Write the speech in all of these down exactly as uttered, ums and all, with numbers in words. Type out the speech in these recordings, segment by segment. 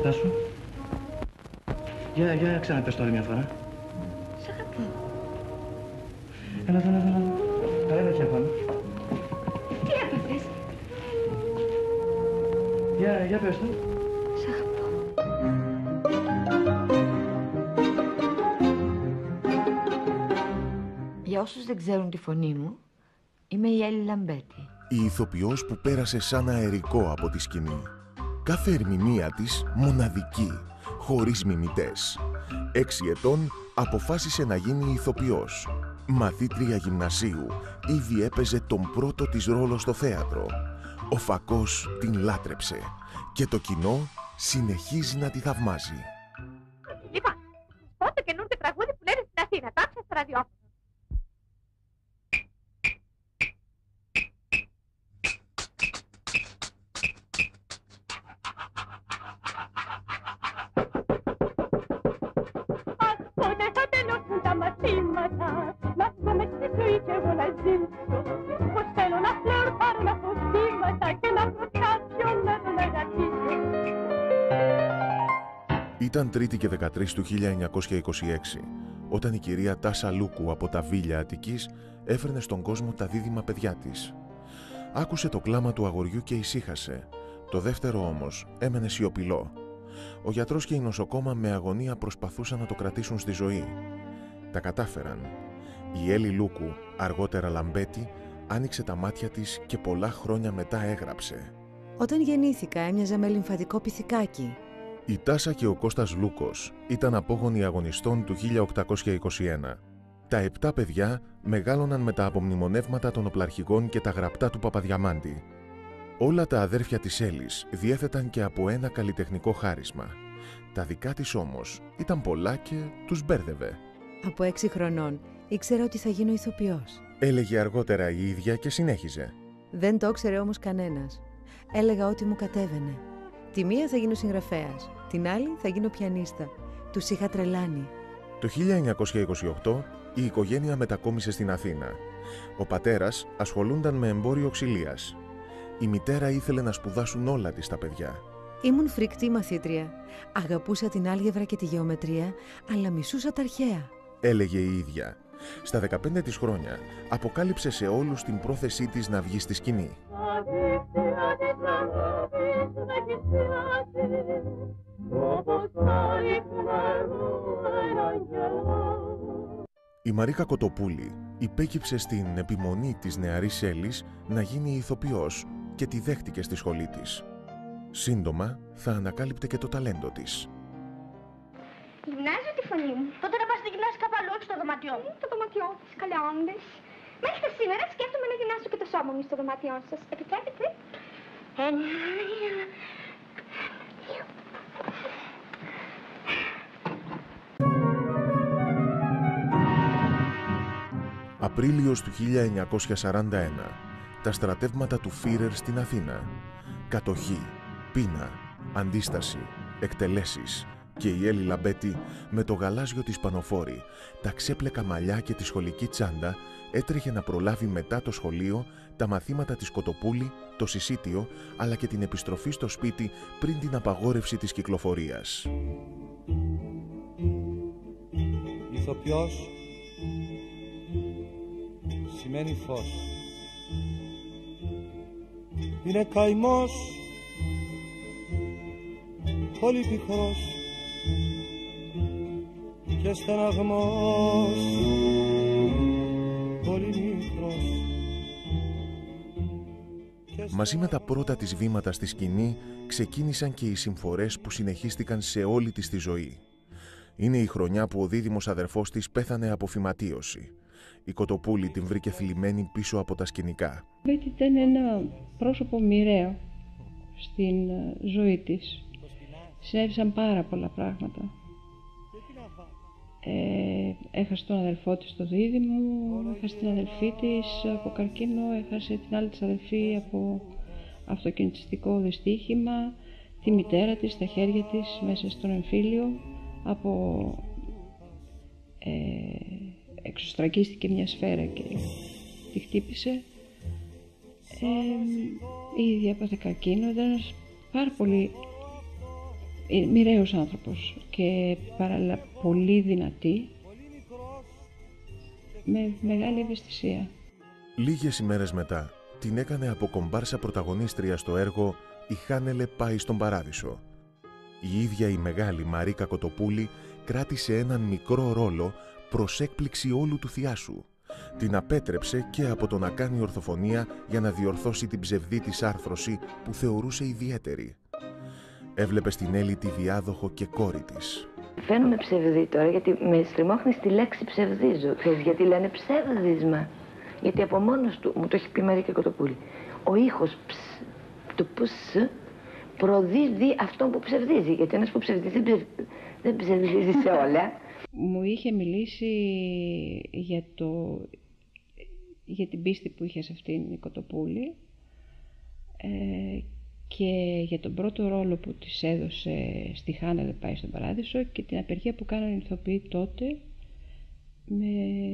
μπροστά σου. Για, για ξαναπες το άλλη μια φορά. Σ' αγαπώ. Έλα εδώ, έλα εδώ, έλα εδώ. Έλα έτσι απάνω. Τι έπαθες? Για, για πες το. Σ' αγαπώ. Για όσους δεν ξέρουν τη φωνή μου, είμαι η Έλλη Λαμπέτη. Η ηθοποιός που πέρασε σαν αερικό από τη σκηνή. Κάθε ερμηνεία της μοναδική, χωρίς μιμητές. Έξι ετών αποφάσισε να γίνει ηθοποιός. Μαθήτρια γυμνασίου, ήδη έπαιζε τον πρώτο της ρόλο στο θέατρο. Ο φακός την λάτρεψε και το κοινό συνεχίζει να τη θαυμάζει. Λοιπόν, πω το καινούργιο τραγούδι που λένε στην Αθήνα. Το άκουσα στο ραδιόφωνο. Πότε θα τελειώσουν τα μαθήματα, να βγούμε στη ζωή και εγώ να ζήσω. Πως θέλω να φλερτάρω, να πω θύματα και να βρω κάποιον να τον αγαπήσω. Ήταν Τρίτη και δεκατρείς του χίλια εννιακόσια είκοσι έξι, όταν η κυρία Τάσα Λούκου από τα Βίλια Αττικής έφερνε στον κόσμο τα δίδυμα παιδιά της. Άκουσε το κλάμα του αγοριού και ησύχασε. Το δεύτερο όμως έμενε σιωπηλό. Ο γιατρός και η νοσοκόμα με αγωνία προσπαθούσαν να το κρατήσουν στη ζωή. Τα κατάφεραν. Η Έλλη Λούκου, αργότερα Λαμπέτη, άνοιξε τα μάτια της και πολλά χρόνια μετά έγραψε. Όταν γεννήθηκα έμοιαζα με λυμφατικό πυθικάκι. Η Τάσα και ο Κώστας Λούκος ήταν απόγονοι αγωνιστών του χίλια οκτακόσια είκοσι ένα. Τα επτά παιδιά μεγάλωναν με τα απομνημονεύματα των οπλαρχηγών και τα γραπτά του Παπαδιαμάντη. Όλα τα αδέρφια της Έλλης διέθεταν και από ένα καλλιτεχνικό χάρισμα. Τα δικά της όμως ήταν πολλά και τους μπέρδευε. Από έξι χρονών ήξερα ότι θα γίνω ηθοποιός. Έλεγε αργότερα η ίδια και συνέχιζε. Δεν το ήξερε όμως κανένας. Έλεγα ότι μου κατέβαινε. Τη μία θα γίνω συγγραφέας, την άλλη θα γίνω πιανίστα. Τους είχα τρελάνει. Το χίλια εννιακόσια είκοσι οκτώ η οικογένεια μετακόμισε στην Αθήνα. Ο πατέρας ασχολούνταν με εμπόριο ξυλίας. Η μητέρα ήθελε να σπουδάσουν όλα της τα παιδιά. Ήμουν φρικτή μαθήτρια. Αγαπούσα την άλγευρα και τη γεωμετρία, αλλά μισούσα τα αρχαία. Έλεγε η ίδια. Στα δεκαπέντε της χρόνια αποκάλυψε σε όλους την πρόθεσή της να βγει στη σκηνή. Η Μαρίκα Κοτοπούλη υπέκυψε στην επιμονή της νεαρής Έλλης να γίνει ηθοποιός και τη δέχτηκε στη σχολή της. Σύντομα θα ανακάλυπτε και το ταλέντο της. Γυμνάζω τη φωνή μου. Τότε να πας να γυμνάσεις κάπου αλλού, όχι στο δωμάτιό μου. Το δωμάτιό της, καλά όντες. Μέχρι τα σήμερα σκέφτομαι να γυμνάσω και το σώμα μου στο δωμάτιό σας. Επιτρέπετε? Ένα, δύο. Απρίλιος του χίλια εννιακόσια σαράντα ένα. Τα στρατεύματα του Φίρερ στην Αθήνα. Κατοχή, πείνα, αντίσταση, εκτελέσεις. Και η Έλλη Λαμπέτη με το γαλάζιο της πανοφόρη, τα ξέπλεκα μαλλιά και τη σχολική τσάντα έτρεχε να προλάβει μετά το σχολείο τα μαθήματα της Κοτοπούλη, το συσίτιο αλλά και την επιστροφή στο σπίτι πριν την απαγόρευση της κυκλοφορίας. Ηθοποιός σημαίνει φως. Είναι καημός πολύ πικρός και στεναγμός πολύ μικρός. Μαζί με τα πρώτα της βήματα στη σκηνή ξεκίνησαν και οι συμφορές που συνεχίστηκαν σε όλη της τη ζωή. Είναι η χρονιά που ο δίδυμος αδερφός της πέθανε από φυματίωση. Η Κοτοπούλη την βρήκε θλιμμένη πίσω από τα σκηνικά. Ήταν ένα πρόσωπο μοιραίο στην ζωή της. Συνέβησαν πάρα πολλά πράγματα. Ε, έχασε τον αδελφό της το δίδυμο, έχασε την αδελφή της από καρκίνο, έχασε την άλλη της αδελφή από αυτοκινητιστικό δυστύχημα, τη μητέρα της στα χέρια της μέσα στον εμφύλιο, από ε, εξωστρακίστηκε μια σφαίρα και τη χτύπησε. Ε, η ίδια έπαθε καρκίνο. Ήταν ένας πάρα πολύ Είναι μοιραίος άνθρωπος και παράλληλα πολύ δυνατή, με μεγάλη ευαισθησία. Λίγες ημέρες μετά, την έκανε από κομπάρσα πρωταγωνίστρια στο έργο «Η Χάνελε πάει στον Παράδεισο». Η ίδια η μεγάλη Μαρίκα Κοτοπούλη κράτησε έναν μικρό ρόλο προς έκπληξη όλου του θειάσου. Την απέτρεψε και από το να κάνει ορθοφωνία για να διορθώσει την ψευδή της άρθρωση που θεωρούσε ιδιαίτερη. Έβλεπε στην Έλλη τη διάδοχο και κόρη της. Φαίνομαι ψευδή τώρα γιατί με στριμώχνει στη λέξη ψευδίζω. Ξέρεις γιατί λένε ψεύδισμα. Γιατί από μόνος του, μου το έχει πει η Μαρίκα Κοτοπούλη, ο ήχος ψ, του πους προδίδει αυτόν που ψευδίζει. Γιατί ένας που ψευδίζει δεν ψευδίζει σε όλα. Μου είχε μιλήσει για, το, για την πίστη που είχε σε αυτήν η Κοτοπούλη ε, και για τον πρώτο ρόλο που της έδωσε στη Χάνελε πάει στον Παράδεισο και την απεργία που κάνανε οι ηθοποιοί τότε με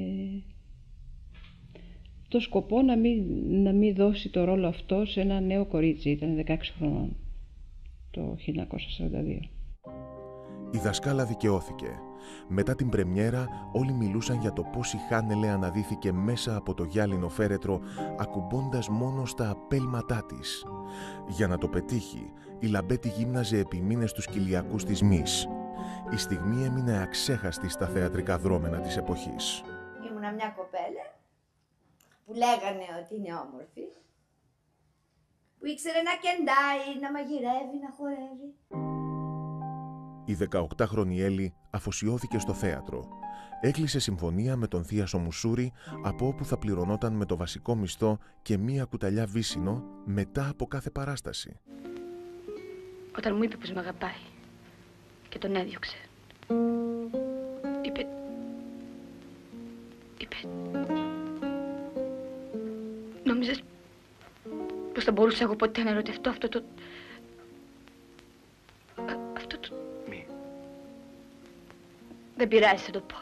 το σκοπό να μην, να μην δώσει το ρόλο αυτό σε ένα νέο κορίτσι. Ήταν δεκαέξι χρονών το χίλια εννιακόσια σαράντα δύο. Η δασκάλα δικαιώθηκε. Μετά την πρεμιέρα όλοι μιλούσαν για το πώς η Χάνελε αναδύθηκε μέσα από το γυάλινο φέρετρο ακουμπώντας μόνο στα απέλματά της. Για να το πετύχει, η Λαμπέτη γύμναζε επί μήνες τους κοιλιακούς της μυς. Η στιγμή έμεινε αξέχαστη στα θεατρικά δρόμενα της εποχής. Ήμουνα μια κοπέλα που λέγανε ότι είναι όμορφη, που ήξερε να κεντάει, να μαγειρεύει, να χορεύει. Η δεκαοκτάχρονη Έλλη αφοσιώθηκε στο θέατρο. Έκλεισε συμφωνία με τον Θίασο Μουσούρη, από όπου θα πληρωνόταν με το βασικό μισθό και μία κουταλιά βύσσινο μετά από κάθε παράσταση. Όταν μου είπε πως με αγαπάει και τον έδιωξε, είπε... είπε... Νόμιζες πως θα μπορούσα εγώ ποτέ να ερωτευτώ αυτό το... αυτό το... Μη. Δεν πειράζει, θα το πω.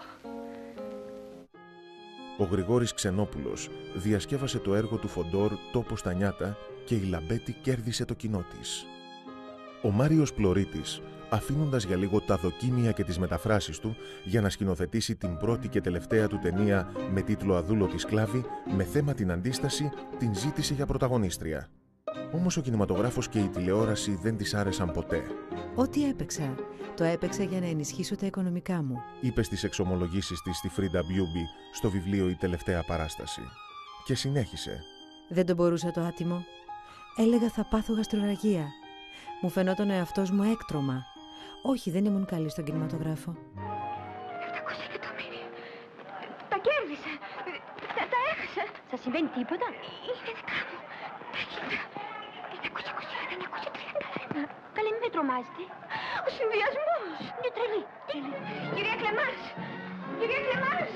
Ο Γρηγόρης Ξενόπουλος διασκεύασε το έργο του Φοντόρ «Τόπο στα νιάτα» και η Λαμπέτη κέρδισε το κοινό της. Ο Μάριος Πλωρίτης, αφήνοντας για λίγο τα δοκίμια και τις μεταφράσεις του για να σκηνοθετήσει την πρώτη και τελευταία του ταινία με τίτλο «Αδούλωτη σκλάβη», με θέμα την αντίσταση, την ζήτησε για πρωταγωνίστρια. Όμως ο κινηματογράφος και η τηλεόραση δεν της άρεσαν ποτέ. Ό,τι έπαιξα, το έπαιξα για να ενισχύσω τα οικονομικά μου, είπε στις εξομολογήσεις της στη Φρίντα Μπιούμπι στο βιβλίο «Η τελευταία παράσταση». Και συνέχισε. Δεν το μπορούσα το άτιμο. Έλεγα θα πάθω γαστροραγία. Μου φαινόταν ο εαυτός μου έκτρωμα. Όχι, δεν ήμουν καλή στον κινηματογράφο. επτακόσια εκατομμύρια. Τα κέρδισα. Τα, τα έχασα. Σας συμβαίνει τίποτα? Είναι δικά μου. εννιακόσια είκοσι ένα, εννιακόσια τριάντα ένα. Καλή, μην με τρομάζετε. Ο συνδυασμός. Είναι τρελή. Τρελή. Κυρία Κλεμάς. Κυρία Κλεμάς.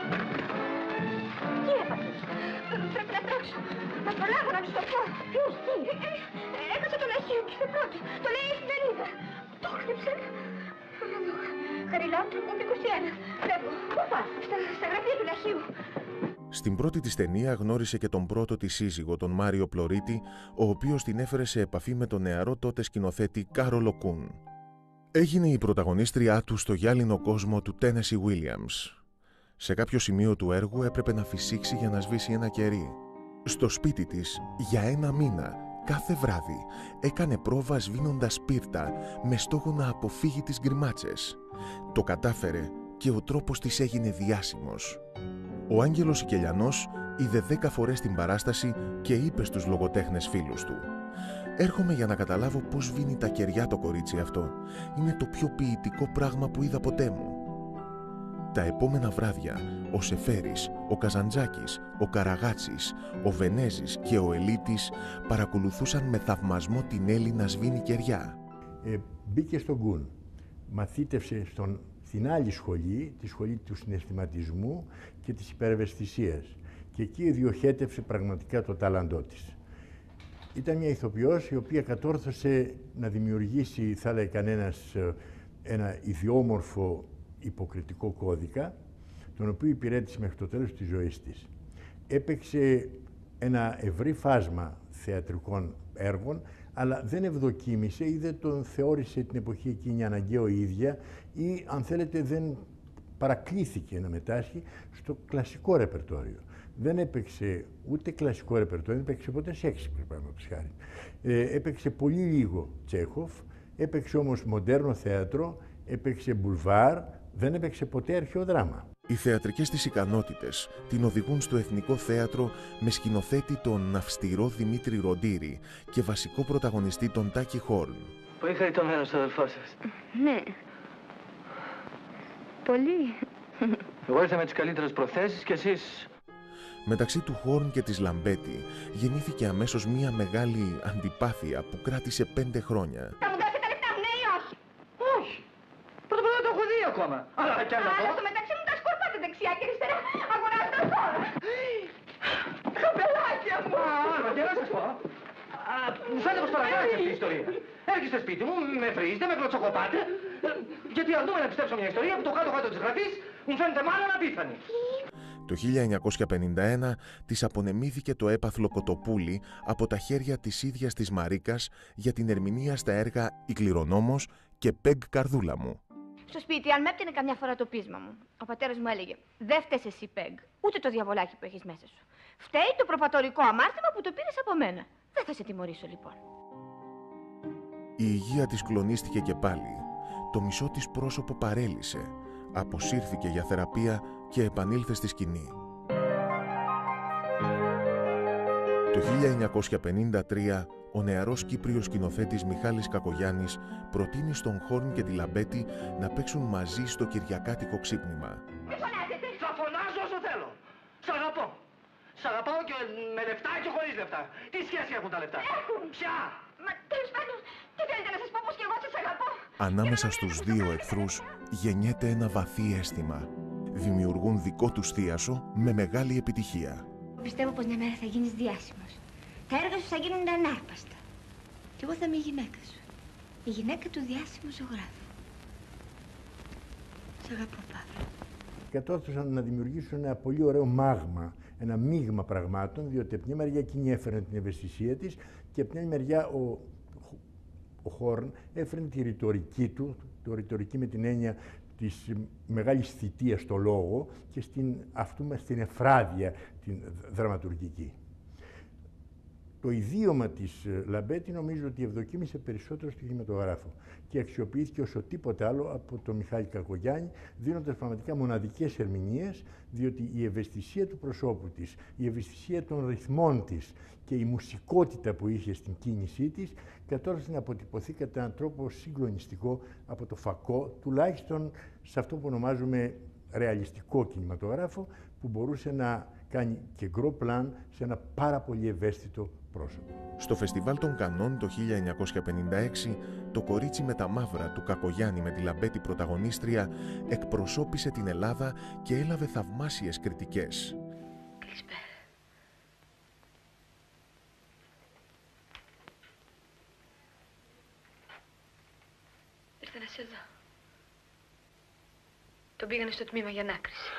Τι έπαθες? Πρέπει να τρέξω. Να προλάβω να τους το πω. Ποιος, τι? Έχασα τον αρχείο και στην πρώτη. Το λέει η εφημερίδα. Το χτύψε. Χαριλάου, είκοσι ένα. Φεύγω. Πού πας? Στα, στα γραφεία του λαχείου. Στην πρώτη της ταινία γνώρισε και τον πρώτο της σύζυγο, τον Μάριο Πλωρίτη, ο οποίος την έφερε σε επαφή με τον νεαρό τότε σκηνοθέτη Κάρολο Κούν. Έγινε η πρωταγωνίστριά του στο γυάλινο κόσμο του Τένεσι Williams. Σε κάποιο σημείο του έργου έπρεπε να φυσήξει για να σβήσει ένα κερί. Στο σπίτι της, για ένα μήνα, κάθε βράδυ, έκανε πρόβα σβήνοντας σπίρτα με στόχο να αποφύγει τις γκριμάτσες. Το κατάφερε και ο τρόπος της έγινε διάσημος. Ο Άγγελος Σικελιανός είδε δέκα φορές την παράσταση και είπε στους λογοτέχνες φίλους του: «Έρχομαι για να καταλάβω πώς σβήνει τα κεριά το κορίτσι αυτό. Είναι το πιο ποιητικό πράγμα που είδα ποτέ μου». Τα επόμενα βράδια, ο Σεφέρης, ο Καζαντζάκης, ο Καραγάτσης, ο Βενέζης και ο Ελίτης παρακολουθούσαν με θαυμασμό την Έλλη να σβήνει κεριά. Ε, μπήκε στον Κούν, μαθήτευσε στον, στην άλλη σχολή, τη σχολή του συναισθηματισμού και της υπερευαισθησίας, και εκεί διοχέτευσε πραγματικά το τάλαντό της. Ήταν μια ηθοποιός η οποία κατόρθωσε να δημιουργήσει, θα λέει κανένας, ένα ιδιόμορφο υποκριτικό κώδικα, τον οποίο υπηρέτησε μέχρι το τέλος της ζωής της. Έπαιξε ένα ευρύ φάσμα θεατρικών έργων, αλλά δεν ευδοκίμησε ή δεν τον θεώρησε την εποχή εκείνη αναγκαίο η ίδια ή, αν θέλετε, δεν παρακλήθηκε να μετάσχει στο κλασικό ρεπερτόριο. Δεν έπαιξε ούτε κλασικό ρεπερτόριο, δεν έπαιξε ποτέ Σέξπιρ, παραδείγματος χάρη. Ε, έπαιξε πολύ λίγο Τσέχοφ, έπαιξε όμως μοντέρνο θέατρο, έπαιξε μπουλβάρ, δεν έπαιξε ποτέ αρχαίο δράμα. Οι θεατρικές της ικανότητες την οδηγούν στο Εθνικό Θέατρο με σκηνοθέτη τον αυστηρό Δημήτρη Ροντήρη και βασικό πρωταγωνιστή τον Τάκη Χόρν. Πολύ χαριτωμένος ο αδελφός σας. Ναι. Πολύ. Εγώ ήρθα με τις καλύτερες προθέσεις και εσείς... Μεταξύ του Χόρν και της Λαμπέτη γεννήθηκε αμέσως μία μεγάλη αντιπάθεια που κράτησε πέντε χρόνια. Θα μου δώσετε τα λεφτά μου, ναι ή όχι? Όχι. Πρώτα πρώτα το έχω δει ακόμα. Αλλά κι άλλο. Αλλά στο μεταξύ μου τα σκορπάτε δεξιά και αριστερά. Αγοράζετε τώρα. Καπελάκια μου. Α, και να σας πω. Μου φαίνεται πως παρακάτσε αυτή η ιστορία. Έρχεστε σπίτι μου, με βρίζετε, με κλωτσοκοπάτε. Γιατί αρνούμε να πιστέψω μια ιστορία που το κάτω-κάτω της γραφής μου φαίνεται μάλλον απίθανη. Το χίλια εννιακόσια πενήντα ένα της απονεμήθηκε το έπαθλο Κοτοπούλη από τα χέρια της ίδιας της Μαρίκας για την ερμηνεία στα έργα «Η Κληρονόμος» και «Πεγ Καρδούλα μου». Στο σπίτι, αν με έπτενε καμιά φορά το πείσμα μου, ο πατέρας μου έλεγε: δεν φταίς εσύ, Πεγ, ούτε το διαβολάκι που έχεις μέσα σου. Φταίει το προπατορικό αμάρτημα που το πήρες από μένα. Δεν θα σε τιμωρήσω, λοιπόν. Η υγεία της κλονίστηκε και πάλι. Το μισό της πρόσωπο παρέλυσε. Αποσύρθηκε για θεραπεία και επανήλθε στη σκηνή. Το χίλια εννιακόσια πενήντα τρία ο νεαρός Κύπριος σκηνοθέτης Μιχάλης Κακογιάννης προτείνει στον Χόρν και τη Λαμπέτη να παίξουν μαζί στο Κυριακάτικο Ξύπνημα. Μη φωνάζετε! Θα φωνάζω όσο θέλω. Σ' αγαπώ. Σ' αγαπάω και με λεφτά και χωρίς λεφτά. Τι σχέση έχουν τα λεφτά? Έχουν! Ποια? Μα τέλος πάντων, τι θέλετε να σας πω πως και εγώ σας αγαπώ? Ανάμεσα στους δύο εχθρούς γεννιέται ένα βαθύ αίσθημα. Δημιουργούν δικό τους θίασο με μεγάλη επιτυχία. Πιστεύω πως μια μέρα θα γίνεις διάσημος. Τα έργα σου θα γίνουν ανάρπαστα. Και εγώ θα είμαι η γυναίκα σου. Η γυναίκα του διάσημου ζωγράφου. Σ' αγαπώ, Παύλο. Κατόρθωσαν να δημιουργήσουν ένα πολύ ωραίο μάγμα, ένα μείγμα πραγμάτων, διότι από μια μεριά εκείνη έφερε την ευαισθησία της και από μια μεριά ο, ο Χόρν έφερε τη ρητορική του, το ρητορική με την έννοια της μεγάλης θητείας στο λόγο και στην, αυτού μας την εφράδια, την δραματουργική. Το ιδίωμα της Λαμπέτη νομίζω ότι ευδοκίμησε περισσότερο στο κινηματογράφο και αξιοποιήθηκε όσο τίποτε άλλο από τον Μιχάλη Κακογιάννη, δίνοντας πραγματικά μοναδικές ερμηνείες, διότι η ευαισθησία του προσώπου της, η ευαισθησία των ρυθμών της και η μουσικότητα που είχε στην κίνησή της κατόρθωσε να αποτυπωθεί κατά έναν τρόπο συγκλονιστικό από το φακό, τουλάχιστον σε αυτό που ονομάζουμε ρεαλιστικό κινηματογράφο, που μπορούσε να κάνει και γκρο πλάν σε ένα πάρα πολύ ευαίσθητο πρόσωπο. Στο Φεστιβάλ των Κανών το χίλια εννιακόσια πενήντα έξι, το κορίτσι με τα μαύρα του Κακογιάννη με τη Λαμπέτη πρωταγωνίστρια εκπροσώπησε την Ελλάδα και έλαβε θαυμάσιες κριτικές. Καλησπέρα. Ήρθε να σε δω. Τον πήγανε στο τμήμα για ανάκριση.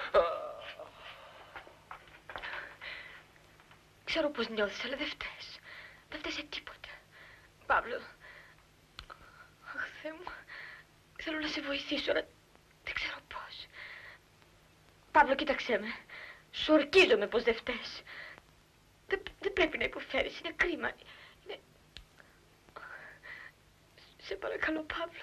Ξέρω πώς νιώθεις, αλλά δεν φταίς. Δεν φταίς σε τίποτα. Παύλο. Αχ, Θεέ μου. Θέλω να σε βοηθήσω, αλλά δεν ξέρω πώς. Παύλο, κοίταξέ με. Σου ορκίζομαι πως δεν φταίς. Δεν, δεν πρέπει να υποφέρεις. Είναι κρίμα. Είναι... Σε παρακαλώ, Παύλο.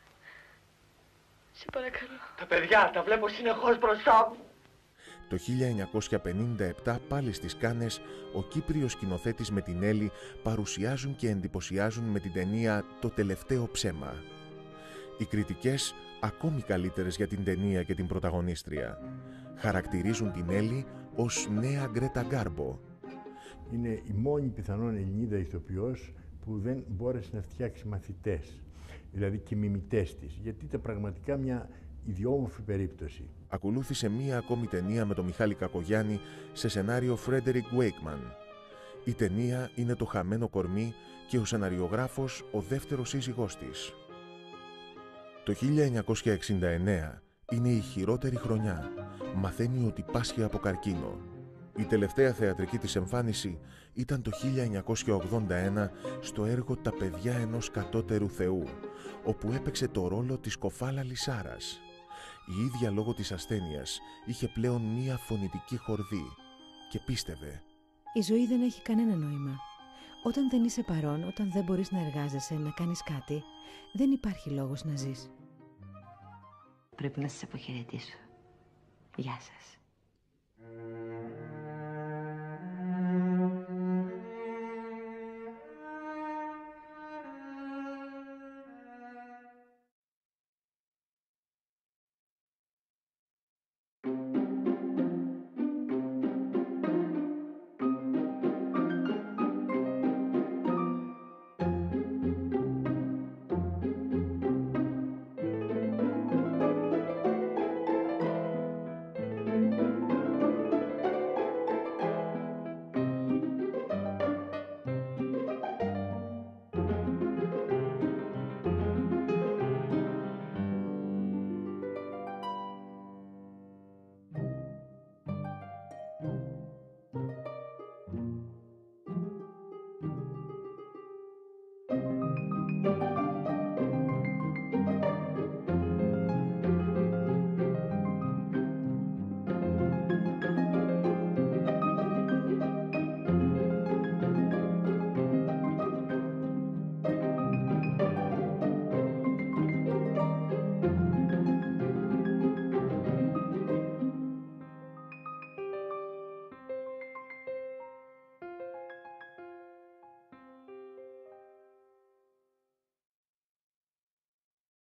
Σε παρακαλώ. Τα παιδιά τα βλέπω συνεχώς μπροστά μου. Το χίλια εννιακόσια πενήντα επτά πάλι στις Κάνες, ο Κύπριος σκηνοθέτης με την Έλλη παρουσιάζουν και εντυπωσιάζουν με την ταινία «Το τελευταίο ψέμα». Οι κριτικές ακόμη καλύτερες για την ταινία και την πρωταγωνίστρια. Χαρακτηρίζουν την Έλλη ως νέα Γκρέτα Γκάρμπο. Είναι η μόνη πιθανόν Ελληνίδα ηθοποιός που δεν μπόρεσε να φτιάξει μαθητές, δηλαδή και μιμητές της, γιατί ήταν πραγματικά μια ιδιόμορφη περίπτωση. Ακολούθησε μία ακόμη ταινία με τον Μιχάλη Κακογιάννη σε σενάριο Φρέντερικ Βέικμαν. Η ταινία είναι «Το χαμένο κορμί» και ο σεναριογράφος ο δεύτερος σύζυγός της. Το χίλια εννιακόσια εξήντα εννέα είναι η χειρότερη χρονιά. Μαθαίνει ότι πάσχει από καρκίνο. Η τελευταία θεατρική της εμφάνιση ήταν το χίλια εννιακόσια ογδόντα ένα στο έργο «Τα παιδιά ενός κατώτερου θεού», όπου έπαιξε το ρόλο της Κοφάλα Λυσάρας. Η ίδια λόγω της ασθένειας είχε πλέον μία φωνητική χορδή και πίστευε. Η ζωή δεν έχει κανένα νόημα. Όταν δεν είσαι παρόν, όταν δεν μπορείς να εργάζεσαι, να κάνεις κάτι, δεν υπάρχει λόγος να ζεις. Πρέπει να σας αποχαιρετήσω. Γεια σας.